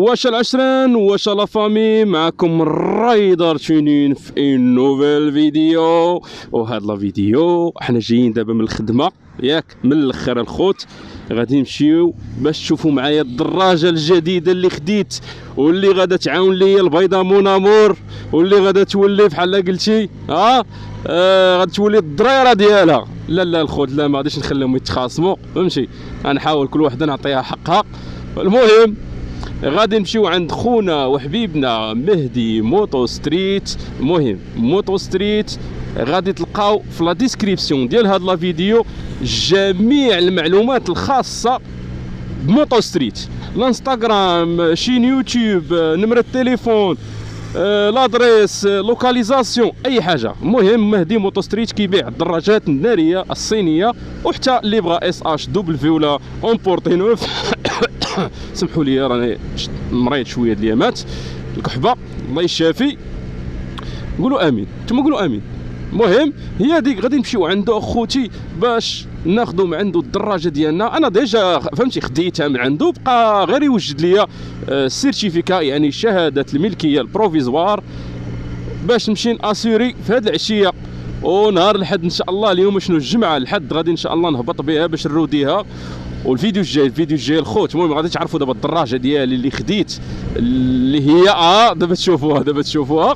واش العشرين واش لا فامي، معكم رايدر تونين في ان نوفيل فيديو. وهاد لا فيديو حنا جايين دابا من الخدمه ياك من الاخر الخوت، غادي نمشيو باش تشوفوا معايا الدراجه الجديده اللي خديت واللي غادا تعاون ليا البيضه مونامور، واللي غادا تولي بحال قلتي غادي تولي الضريره ديالها. لا الخوت لا، ما غاديش نخليهم يتخاصموا، فهمتي؟ غنحاول كل وحده نعطيها حقها. المهم غادي نمشيو عند خونا وحبيبنا مهدي موتو ستريت. المهم موتو ستريت غادي تلقاو في لا ديسكريبسيون ديال هاد لا فيديو جميع المعلومات الخاصه بموتو ستريت، الانستغرام، شين يوتيوب، نمرة التليفون، لادريس، لوكاليزاسيون، اي حاجه. المهم مهدي موتو ستريت كيبيع الدراجات الناريه الصينيه، وحتى اللي بغى اس اش دبليو ولا اونبورتي نوف. سمحوا لي راني مريض شويه د اليامات الكحبه، الله يشافي. قولوا امين، نتوما قولوا امين. المهم هي ديك غادي نمشيو عنده اخوتي باش ناخذوا من عنده الدراجه ديالنا. انا ديجا فهمتي خديتها من عنده، بقى غير يوجد ليا السيرتيفيكا يعني شهاده الملكيه البروفيزوار باش نمشي ناسوري في هذه العشيه. ونهار الحد ان شاء الله، اليوم شنو الجمعه، الحد غادي ان شاء الله نهبط بها باش نروديها. والفيديو الجاي الخوت، المهم غادي تعرفوا دابا الدراجه ديالي اللي خديت اللي هي دابا تشوفوها.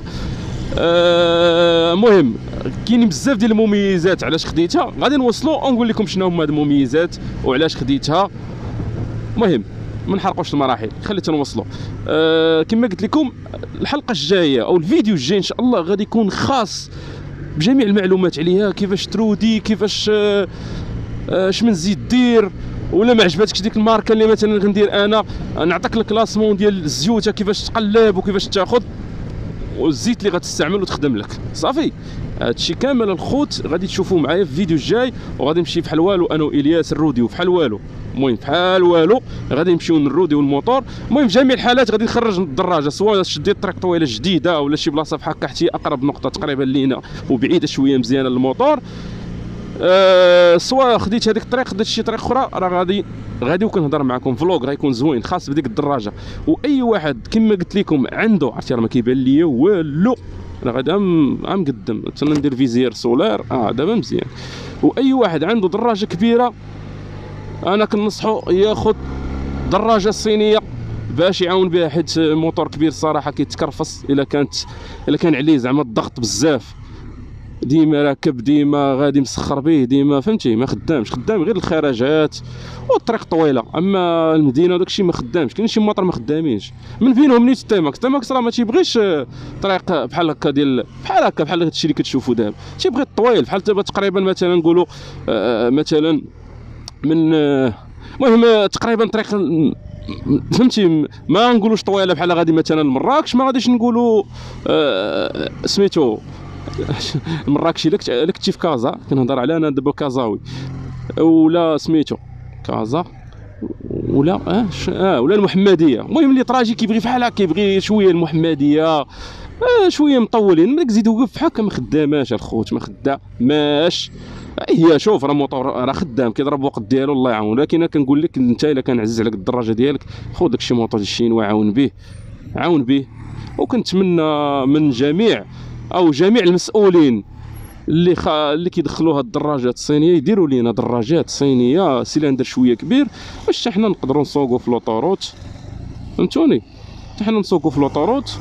المهم كاينين بزاف ديال المميزات علاش خديتها، غادي نوصلوا ونقول لكم شنو هما هاد المميزات وعلاش خديتها. المهم ما نحرقوش المراحل، خلينا نوصلوا. كما قلت لكم الحلقه الجايه او الفيديو الجاي ان شاء الله غادي يكون خاص بجميع المعلومات عليها، كيفاش ترودي، كيفاش اش من زيد دير، ولا ما عجبتكش ديك الماركه اللي مثلا غندير انا، نعطيك الكلاسمون ديال الزيوت كيفاش تقلب وكيفاش تاخذ والزيت اللي غتستعمل وتخدم لك صافي. هادشي كامل الخوت غادي تشوفوه معايا في الفيديو الجاي. وغادي نمشي بحال والو انا والياس نروديو بحال والو. المهم بحال والو غادي نمشيو نروديو الموتور. المهم في جميع الحالات غادي نخرج الدراجه، سواء شديت طريق طويله جديده ولا شي بلاصه بحال هكا حتى اقرب نقطه تقريبا لينا وبعيده شويه مزيانه للموتور، سواء خديت هذيك الطريق خديت شي طريق اخرى، راه غادي وكنهضر معكم فلوق راه يكون زوين خاص بديك الدراجه. واي واحد كما قلت لكم عنده، عرفتي راه ما كيبان ليا والو، انا غادي عم قدم ندير فيزير سولار دابا مزيان. واي واحد عنده دراجه كبيره انا كنصحو ياخذ دراجه صينيه باش يعاون بها، حيت موتور كبير الصراحه كيتكرفص الا كان عليه زعما الضغط بزاف، ديما راكب ديما غادي مسخر به ديما، فهمتي؟ ما خدام غير الخراجات والطريق طويله، اما المدينه وداكشي ما خدامش. كاين شي موطر ما خدامينش، من بينهم نيت تيماكس راه ما تيبغيش طريق بحال هكا ديال بحال هادشي اللي كتشوفوا دابا، تيبغي الطويل بحال تقريبا مثلا نقولوا مثلا من المهم تقريبا طريق، فهمتي؟ ما نقولوش طويله بحال غادي مثلا لمراكش، ما غاديش نقولوا سميتو مراكشي. الا كنتي في كازا، كنهضر على انا دابا كازاوي، ولا سميتو كازا ولا ولا المحمديه. المهم اللي طراجي كيبغي بحال هكا، كيبغي شويه المحمديه شويه مطولين، مالك زيد وقف بحال هكا ما خداماش الخوت، ما خداماش. هي شوف راه موطور راه خدام كيضرب الوقت ديالو الله يعاون، ولكن انا كنقول لك انت الا كان عزيز عليك الدراجه ديالك خذ داكشي موطور الشينوا عاون به. وكنتمنى من جميع المسؤولين اللي كيدخلوا هاد الدراجات الصينيه يديروا لينا دراجات صينيه سيلندر شويه كبير باش حنا نقدروا نسوقوا في لوطوروت، فهمتوني؟ حنا نسوقوا في لوطوروت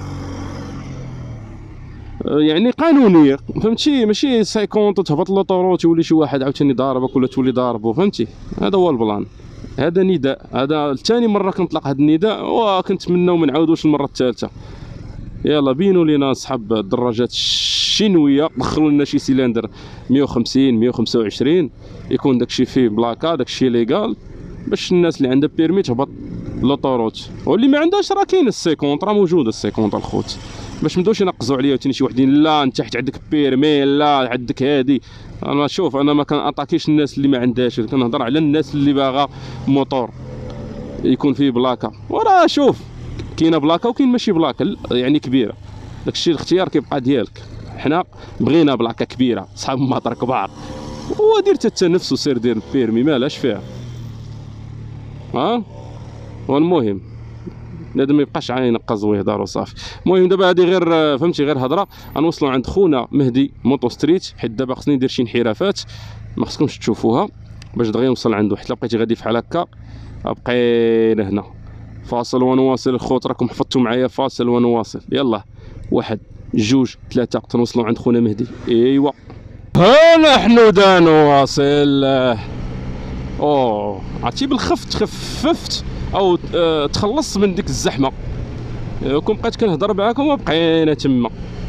يعني قانونيه، فهمتي؟ ماشي 50 تهبط لوطوروت يولي شي واحد عاوتاني ضاربك ولا تولي ضاربو، فهمتي؟ هذا هو البلان. هذا نداء، هذا ثاني مره كنطلق هذا النداء، وكنتمناو ما نعاودوش المره الثالثه. يلا بينوا لينا اصحاب الدراجات الشينويه، دخلوا لنا شي سيلندر 150 125 يكون داكشي فيه بلاكا، داكشي ليغال، باش الناس اللي عندها بيرمي تهبط لوطوروت، واللي ما عندهاش راه كاين السيكونط، راه موجوده السيكونط الخوت، باش مبداوش ينقزوا عليا وتاني شي وحدين لا انت حيت عندك بيرمي لا عندك هادي. انا شوف انا ما كنعطاكيش الناس اللي ما عندهاش، كنهضر على الناس اللي باغا موتور يكون فيه بلاكا. وراه شوف كاينه بلاكا وكاين ماشي بلاكا يعني كبيره، داكشي الاختيار كيبقى ديالك. حنا بغينا بلاكا كبيره، صحاب المطر كبار، ودير حتى نفسه سير دير البيرمي مالاش فيها. والمهم بنادم ما يبقاش ينقز ويهضر وصافي. المهم دابا هذه غير فهمتي غير هضره، غنوصلوا عند خونا مهدي موطو ستريت، حيت دابا خصني ندير شي انحرافات ما خصكمش تشوفوها باش دغيا نوصل عنده، حيت لقيتي غادي فحال هكا بقينا هنا. فاصل ونواصل الخوت، راكم حفظتوا معايا فاصل ونواصل. يلا 1 2 3 تنوصلوا عند خونا مهدي. ايوا ها نحن ذا نواصل. اوه عرفتي بالخف تخففت او تخلصت من ديك الزحمه. كون بقيت كنهضر معاكم وبقينا تما.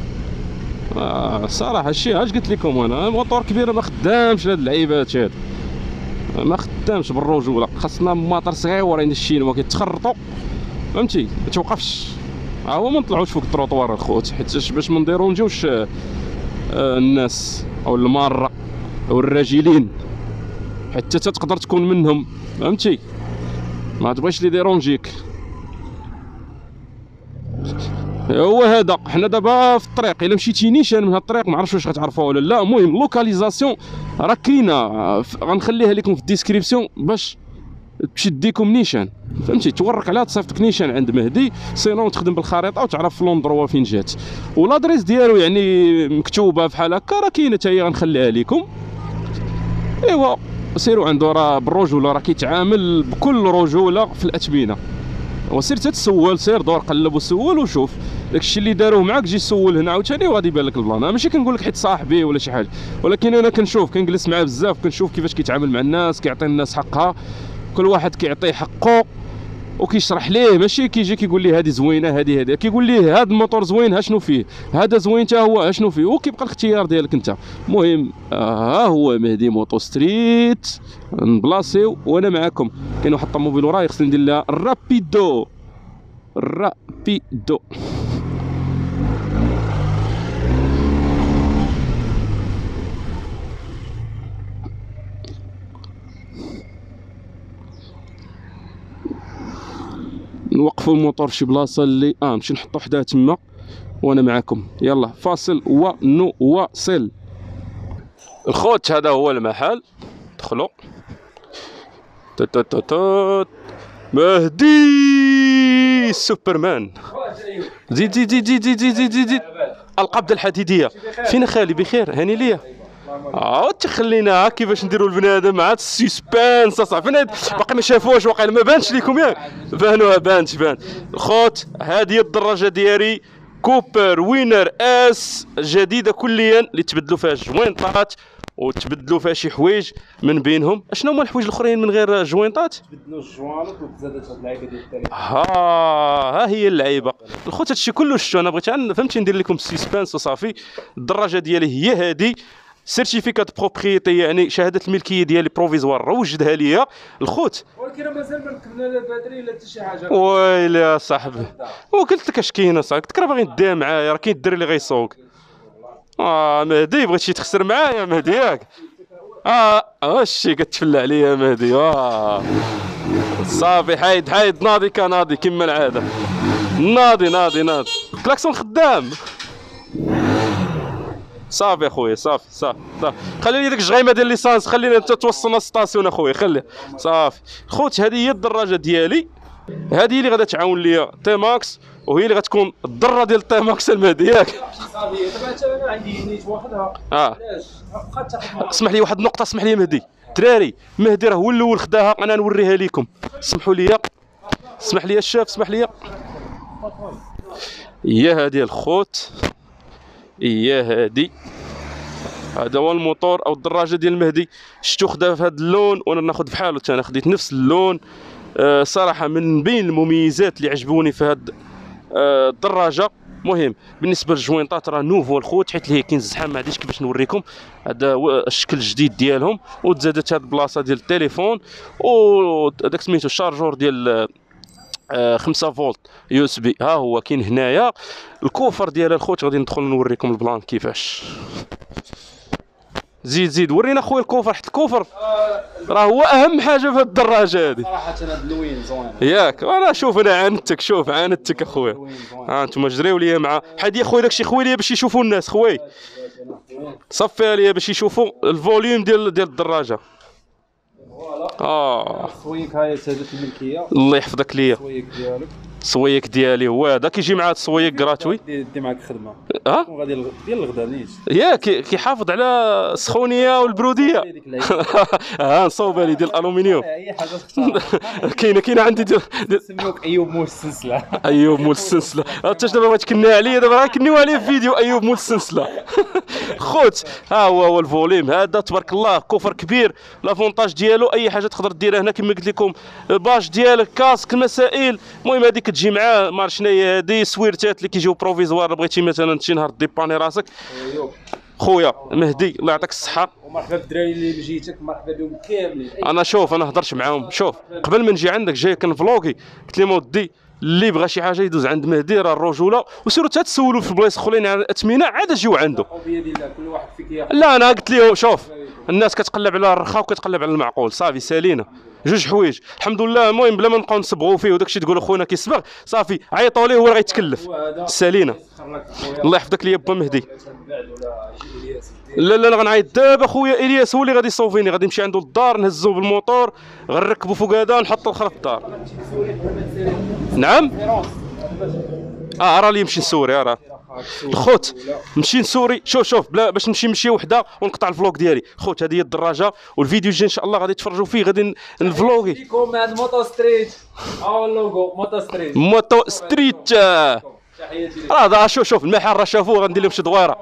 صراحه الشيء اش قلت لكم انا، الموطور كبير ما خدامش لهاد اللعيبات هاد، ما خدامش بالرجوله. خاصنا موطور صغيورين الشينوا كيتخرطوا فهمتي ما توقفش. هو ما نطلعوش فوق التروطوار الخوت، حيت باش ما نديرونجيوش الناس او الماره او الراجلين، حتى تقدر تكون منهم فهمتي، ما تبغيش لي ديرونجيك. هو هذا حنا دابا في الطريق، الا مشيتي نيشان من هاد الطريق ما عرفتش واش غتعرفوها ولا لا. المهم لوكاليزاسيون راه كاينه، غنخليها لكم في الديسكريبسيون باش تمشي ديكم نيشان فهمتي، تورك عليها تصيفطك نيشان عند مهدي، سينون تخدم بالخريطه وتعرف لوندروا فين جات، والادريس ديالو يعني مكتوبه بحال هكا راه كاينه حتى هي غنخليها لكم. ايوا سيروا عنده، راه بالرجوله راه كيتعامل بكل رجوله في الاثمنه. وسير تتسول، سير دور قلب وسول وشوف داكشي اللي داروه معاك، جي سول هنا عاوتاني وغادي يبان لك البلان. انا ماشي كنقول لك حيت صاحبي ولا شي حاجه، ولكن انا كنشوف كنجلس معاه بزاف، كنشوف كيفاش كيتعامل مع الناس، كيعطي الناس حقها، كل واحد كيعطيه حقه وكيشرح ليه، ماشي كيجي كيقول ليه هذه زوينه هذه كيقول ليه هذا الموتور زوين ها شنو فيه، هذا زوين حتى هو ها شنو فيه، وكيبقى الاختيار ديالك انت. المهم ها هو مهدي موطو ستريت، نبلاصيو وانا معاكم. كاين واحد الطوموبيل وراي خصني ندير لها رابيدو رابيدو. نوقفوا الموتور شي بلاصه اللي نمشي نحطو حداه تما وانا معاكم. يلا فاصل ونواصل. الخوت هذا هو المحل، دخلوا. مهدي سوبرمان. زيد زيد زيد زيد زيد زيد زيد زيد. القبضه الحديديه فين خالي؟ بخير هاني ليا. تخلينا كيفاش نديروا البنادم عاد السسبانس اصاحبي. باقي ما شافوش واقيلا، ما بانش لكم ياك؟ بانوها بانت بان. الخوت هذه الدراجه ديالي كوبر وينر اس جديده كليا، اللي تبدلوا فيها الجوينطات وتبدلوا فيها شي حوايج من بينهم. اشنو هما الحوايج الاخرين من غير جوينطات؟ تبدلوا الجوانط وتزادت هاد اللعيبه ديال التليفون. ها هي اللعيبه الخوت. هادشي كله شتو انا بغيت فهمتي ندير لكم السسبانس وصافي. الدراجه ديالي هي هادي، سيرتيفيكات بروبريتي يعني شهاده الملكيه ديالي بروفيزوار وجدها ليا الخوت. ولكن مازال ما ركبنا لا باتري لا حتى شي حاجه. ويلي يا صاحبي، وقلت لك اش كاين اصاحبي، قلت لك راه باغي نديها معايا، راه كاين الدري اللي غيسوق. مهدي بغيت شي تخسر معايا مهدي ياك؟ هادشي كتفلى عليا مهدي. صافي حايد ناضي كناضي كما العاده، ناضي كلاكسون خدام. صافي اخويا صافي خلي لي ديك الجغيمه ديال ليسانس، خلينا انت توصلنا الستاسيون اخويا خليه صافي. خوت هذه هي الدراجه ديالي، هذه اللي غادا تعاون ليا تي ماكس، وهي اللي غتكون الضره ديال تي ماكس المهدي ياك؟ صافي دابا انا عندي نيت واخدها. علاش بقات تاخذ؟ اسمح لي واحد النقطه، اسمح لي مهدي. دراري مهدي راه هو الاول خداها، انا نوريها لكم. اسمحوا لي، اسمح لي الشاف، اسمح لي. هي هذه الخوت، هي هذه. هذا هو الموتور او الدراجه ديال المهدي. شفتو خدا في هذا اللون وانا ناخذ بحالو، انا خديت نفس اللون. صراحه من بين المميزات اللي عجبوني في هذه الدراجه. مهم بالنسبه للجوينطات راه نوفو الخوت، حيت هي كاين الزحام ما عنديش كيفاش نوريكم. هذا الشكل الجديد ديالهم، وتزادت هذه البلاصه ديال التليفون، وداك سميتو الشارجور ديال 5 فولت يو اس بي ها هو كاين هنايا. الكوفر ديال الخوت غادي ندخل نوريكم البلان كيفاش. زيد ورينا خويا الكوفر، حيت الكوفر راه هو اهم حاجه في هاد الدراجه هادي صراحه. هاد اللوين زوين ياك؟ انا شوف انا عاندتك اخويا. انتم جريو ليا مع حدي خويا داكشي خويا ليا باش يشوفوا الناس خويا. صفيها ليا باش يشوفوا الفوليوم ديال الدراجه. فوالا. السويك هاي سادة الملكيه، الله يحفظك ليا. السويك ديالك السويق ديالي هو هذا، كيجي مع هذا السويق غراتوي. دي معاك خدمه وغادي ديال الغدا نيت ياك كيحافظ على السخونيه والبروديه. نصوبها لي ديال الالومنيوم. اي حاجه تختار. كاينه عندي سميوك ايوب مول السلسله. ايوب مول السلسله. انت دابا بغيت تكني عليا، دابا راه كنيو عليا في فيديو ايوب مول السلسله. خوت ها هو الفوليم هذا تبارك الله، كفر كبير. لافونتاج ديالو اي حاجه تقدر ديرها هنا كما قلت لكم، باج ديالك كاسك المسائل. المهم هذيك تجي معاه ما عرفت شنو هي هذه، سويرتات اللي كيجيو بروفيزوار بغيتي مثلا شي نهار ديباني راسك. خويا مهدي الله يعطيك الصحه، ومرحبا بالدراري اللي بجيتك، مرحبا بهم كاملين. انا شوف انا هضرت معاهم، شوف قبل ما نجي عندك جاي كنفلوغي، قلت لهم ودي اللي بغى شي حاجه يدوز عند مهدي راه الرجوله، وسيروا تسولوا في بلايص اخرين على الاثمنه عاد جيو عنده. كل واحد فيك ياخذ. لا انا قلت لهم شوف الناس كتقلب على الرخاء وكتقلب على المعقول، صافي سالينا جوج حوايج الحمد لله. المهم بلا ما نبقاو نصبغوا فيه وداكشي تقولوا خونا كيصبغ، صافي عيطوا ليه هو راه غيتكلف. سالينا الله يحفظك ليا با مهدي. لا لا غنعيط دابا خويا الياس هو اللي غادي يصوفيني، غادي نمشي عنده للدار نهزو بالموطور غنركبو فوق هذا نحطو الاخر في الدار. نعم راه لي نمشي نسوري راه الخوت نمشي نسوري. شوف بلا باش نمشي مشيه وحده ونقطع الفلوق ديالي. خوت هذه هي الدراجه، والفيديو الجاي ان شاء الله غادي تفرجوا فيه، غادي نفلوغي فيكم هاد موتو ستريت. اللوغو موتو ستريت. موتو ستريت راه شوف المحل راه شافوه غندير لهم شي دويره.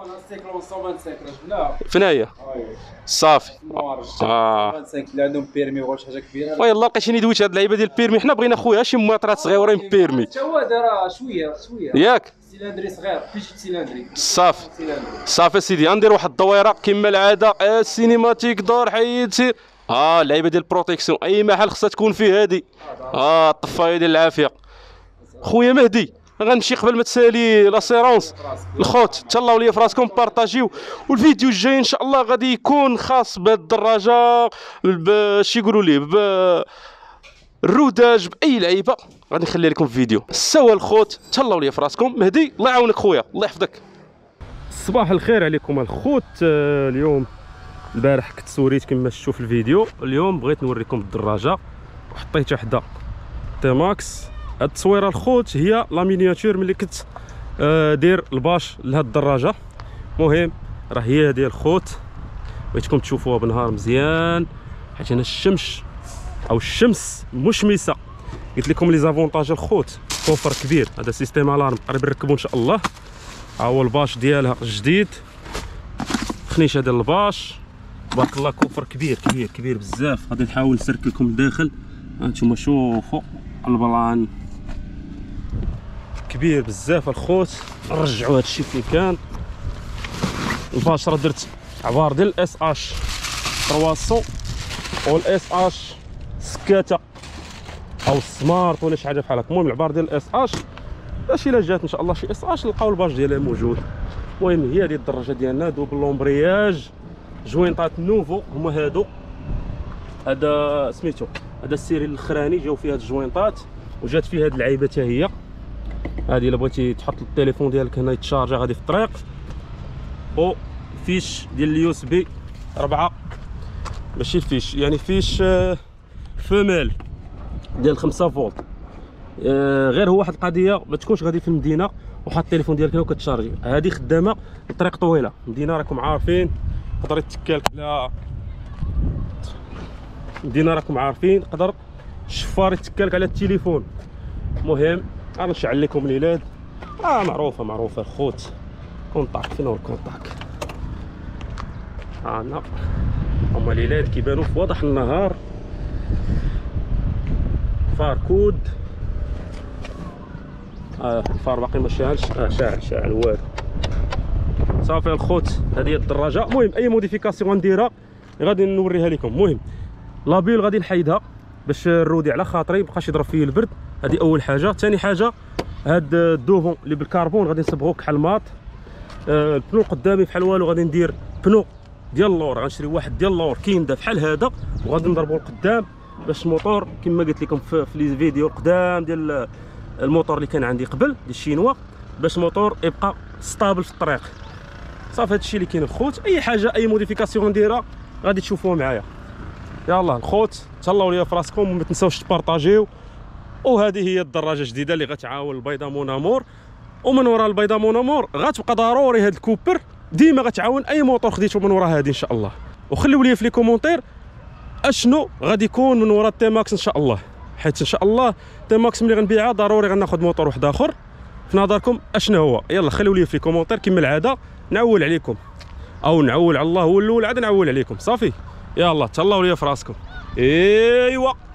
فنايا صافي. 25 اللي عندهم بيرمي ولا شي حاجه كبيره. ويلا لقيتيني دويت هاد اللعيبه ديال البيرمي. حنا بغينا خويا شي موطرات صغيورين بيرمي. حتى هو دار شويه ياك سيلندري صغير فيش سيلندري. صافي سيدي غندير واحد الدويره كما العاده. السينيماتيك دور حيد سير. اللعيبه ديال البروتيكسيون اي محل خصها تكون فيه هادي. الطفايه ديال العافيه. خويا مهدي غنمشي قبل ما تسالي لاسيرونس. الخوت تهلاو ليا في راسكم بارطاجيو، والفيديو الجاي ان شاء الله غادي يكون خاص بهاد الدراجه باش يقولوا ليه بالروداج باي لعيبه غادي نخلي لكم فيديو. سوا الخوت تهلاو ليا في راسكم. مهدي الله يعاونك خويا الله يحفظك. صباح الخير عليكم الخوت. اليوم البارح كنت سوريت كما شفتوا في الفيديو، اليوم بغيت نوريكم الدراجه وحطيت وحده تيماكس. هاد التصويره الخوت هي لا مينياتور ملي كنت دير الباش لهاد الدراجه. المهم راه هي هادي الخوت، بغيتكم تشوفوها بالنهار مزيان حيت هنا الشمس مشمسه. قلت لكم لي زافونتاج الخوت كوفر كبير. هذا سيستيم الارم قريب نركبو ان شاء الله. ها هو الباش ديالها جديد، خنيشه ديال الباش تبارك الله كوفر كبير بزاف. غادي نحاول نسرك لكم الداخل. هانتوما شوفوا البلان كبير بزاف الخوت. نرجعوا هادشي فين كان. الباش راه درت عبار ديال الاس اش 300 والاس اش سكاتا او سمارت ولا شي حاجه بحال هكا. المهم العبار ديال الاس اش باش الا جات ان شاء الله شي اس اش نلقاو الباج ديالها موجود. المهم هي هذه الدراجه ديالنا دوبل لومبرياج، جوينطات نوفو هما هادو. هذا سميتو هذا السيري الاخراني جاو فيه هاد الجوينطات، وجات فيه هاد اللعيبه حتى هي. هذه الا بغيتي تحط التليفون ديالك هنا يتشارجا غادي في الطريق. او فيش ديال اليو اس بي 4 ماشي الفيش يعني فيش فمال ديال 5 فولت. غير هو واحد القضيه ما تكونش غادي في المدينه وحاط التليفون ديالك هنا وكتشارجي. هذه خدامه الطريق طويله، المدينه راكم عارفين يقدر يتكالك على المدينه راكم عارفين يقدر الشفار يتكالك على التليفون. المهم انا نشعل لكم الولاد معروفه الخوت. كونطاك فين هو الكونطاك؟ هنا هما الولاد كيبانوا في وضح النهار. فار كود الفار باقي ما شاعلش. شاعل والو. صافي الخوت هذه هي الدراجه. المهم اي موديفيكاسيون غنديرها غادي نوريها لكم. المهم لابيل غادي نحيدها باش الرودي على خاطري مبقاش يضرب فيه البرد. هذه اول حاجه. ثاني حاجه هاد الدوفون اللي بالكربون غادي نصبغوه كحل ماط. البنو قدامي بحال والو غادي ندير بنو ديال اللور. غنشري واحد ديال اللور كيندا بحال هذا وغادي نضربو القدام باش الموتور كما قلت لكم في لي فيديو القدام ديال الموتور اللي كان عندي قبل ديال الشينوا باش الموتور يبقى ستابل في الطريق. صافي هادشي اللي كاين الخوت. اي حاجه اي موديفيكاسيون نديرها غادي تشوفوها معايا. يلاه الخوت تهلاو ليا في راسكم وما تنساوش تبارطاجيو وهذه هي الدراجه الجديده اللي غتعاون البيضه مونامور. ومن وراء البيضه مونامور غتبقى ضروري هاد الكوبر ديما غتعاون اي موتور خديتو من وراء هذه ان شاء الله. وخليو لي في لي كومونتير اشنو غادي يكون من وراء تي ماكس ان شاء الله، حيت ان شاء الله تي ماكس ملي غنبيعها ضروري غناخذ موتور واحد اخر. في نظركم اشنو هو؟ يلا خليو لي في لي كومونتير كما العاده، نعول عليكم او نعول على الله هو الاول عاد نعول عليكم. صافي يلا تهلاو ليا في راسكم. ايوا